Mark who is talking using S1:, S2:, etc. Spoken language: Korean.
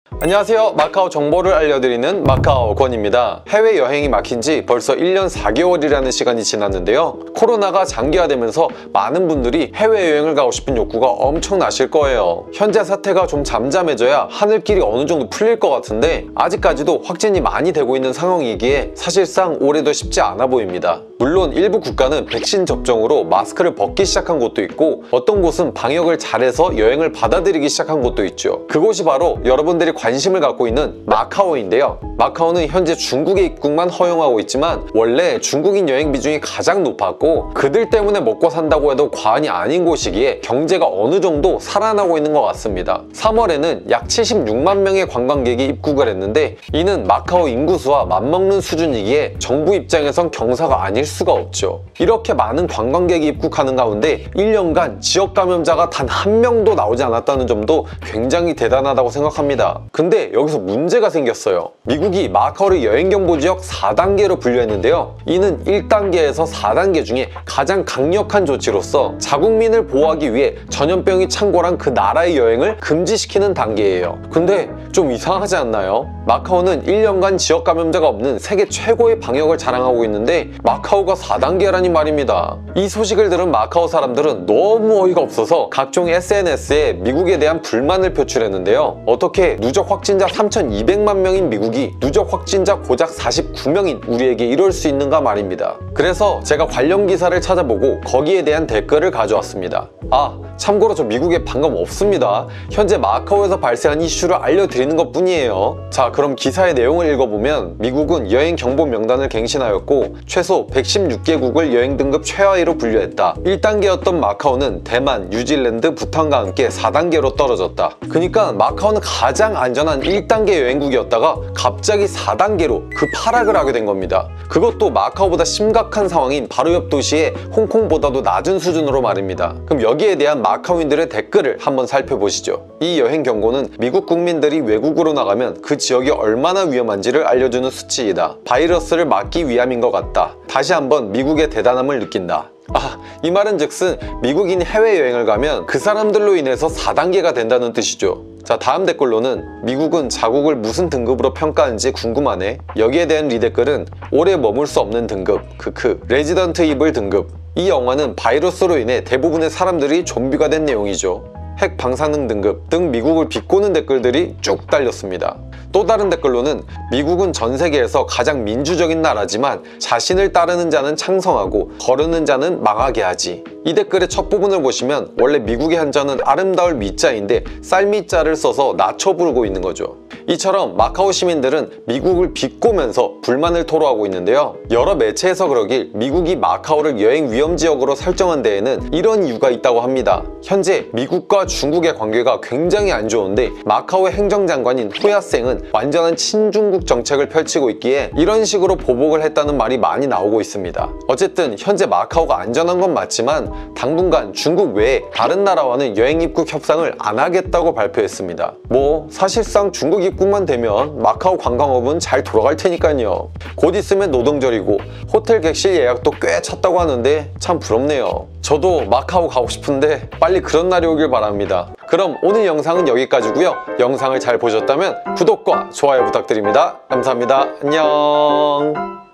S1: 안녕하세요. 마카오 정보를 알려드리는 마카오 권입니다. 해외여행이 막힌 지 벌써 1년 4개월이라는 시간이 지났는데요. 코로나가 장기화되면서 많은 분들이 해외여행을 가고 싶은 욕구가 엄청나실 거예요. 현재 사태가 좀 잠잠해져야 하늘길이 어느 정도 풀릴 것 같은데 아직까지도 확진이 많이 되고 있는 상황이기에 사실상 올해도 쉽지 않아 보입니다. 물론 일부 국가는 백신 접종으로 마스크를 벗기 시작한 곳도 있고 어떤 곳은 방역을 잘해서 여행을 받아들이기 시작한 곳도 있죠. 그곳이 바로 여러분들이 관심을 갖고 있는 마카오인데요. 마카오는 현재 중국의 입국만 허용하고 있지만 원래 중국인 여행 비중이 가장 높았고 그들 때문에 먹고 산다고 해도 과언이 아닌 곳이기에 경제가 어느 정도 살아나고 있는 것 같습니다. 3월에는 약 76만 명의 관광객이 입국을 했는데 이는 마카오 인구수와 맞먹는 수준이기에 정부 입장에선 경사가 아닐 수가 없죠. 이렇게 많은 관광객이 입국하는 가운데 1년간 지역 감염자가 단 한 명도 나오지 않았다는 점도 굉장히 대단하다고 생각합니다. 근데 여기서 문제가 생겼어요. 미국이 마카오를 여행경보지역 4단계로 분류했는데요. 이는 1단계에서 4단계 중에 가장 강력한 조치로서 자국민을 보호하기 위해 전염병이 창궐한 그 나라의 여행을 금지시키는 단계예요. 근데 좀 이상하지 않나요? 마카오는 1년간 지역 감염자가 없는 세계 최고의 방역을 자랑하고 있는데 마카오가 4단계라니 말입니다. 이 소식을 들은 마카오 사람들은 너무 어이가 없어서 각종 SNS에 미국에 대한 불만을 표출했는데요. 어떻게 누적 확진자 3,200만 명인 미국이 누적 확진자 고작 49명인 우리에게 이럴 수 있는가 말입니다. 그래서 제가 관련 기사를 찾아보고 거기에 대한 댓글을 가져왔습니다. 참고로 저 미국에 방금 없습니다. 현재 마카오에서 발생한 이슈를 알려드리는 것 뿐이에요. 자, 그럼 기사의 내용을 읽어보면 미국은 여행 경보 명단을 갱신하였고 최소 116개국을 여행 등급 최하위로 분류했다. 1단계였던 마카오는 대만, 뉴질랜드, 부탄과 함께 4단계로 떨어졌다. 그러니까 마카오는 가장 안전한 1단계 여행국이었다가 갑자기 4단계로 급하락을 하게 된 겁니다. 그것도 마카오보다 심각한 상황인 바로 옆 도시의 홍콩보다도 낮은 수준으로 말입니다. 그럼 여기에 대한 마카오인들의 댓글을 한번 살펴보시죠. 이 여행 경고는 미국 국민들이 외국으로 나가면 그 지역이 얼마나 위험한지를 알려주는 수치이다. 바이러스를 막기 위함인 것 같다. 다시 한번 미국의 대단함을 느낀다. 이 말은 즉슨 미국인이 해외여행을 가면 그 사람들로 인해서 4단계가 된다는 뜻이죠. 자, 다음 댓글로는 미국은 자국을 무슨 등급으로 평가하는지 궁금하네. 여기에 대한 리댓글은 오래 머물 수 없는 등급, 레지던트 이블 등급. 이 영화는 바이러스로 인해 대부분의 사람들이 좀비가 된 내용이죠. 핵 방사능 등급 등 미국을 비꼬는 댓글들이 쭉 달렸습니다. 또 다른 댓글로는 미국은 전 세계에서 가장 민주적인 나라지만 자신을 따르는 자는 창성하고 거르는 자는 망하게 하지. 이 댓글의 첫 부분을 보시면 원래 미국의 한자는 아름다울 미자인데 쌀미자를 써서 낮춰 부르고 있는 거죠. 이처럼 마카오 시민들은 미국을 비꼬면서 불만을 토로하고 있는데요. 여러 매체에서 그러길 미국이 마카오를 여행 위험 지역으로 설정한 데에는 이런 이유가 있다고 합니다. 현재 미국과 중국의 관계가 굉장히 안 좋은데 마카오의 행정장관인 호야생은 완전한 친중국 정책을 펼치고 있기에 이런 식으로 보복을 했다는 말이 많이 나오고 있습니다. 어쨌든 현재 마카오가 안전한 건 맞지만 당분간 중국 외에 다른 나라와는 여행 입국 협상을 안 하겠다고 발표했습니다. 사실상 중국 입국만 되면 마카오 관광업은 잘 돌아갈 테니까요. 곧 있으면 노동절이고 호텔 객실 예약도 꽤 찼다고 하는데 참 부럽네요. 저도 마카오 가고 싶은데 빨리 그런 날이 오길 바랍니다. 그럼 오늘 영상은 여기까지고요. 영상을 잘 보셨다면 구독과 좋아요 부탁드립니다. 감사합니다. 안녕.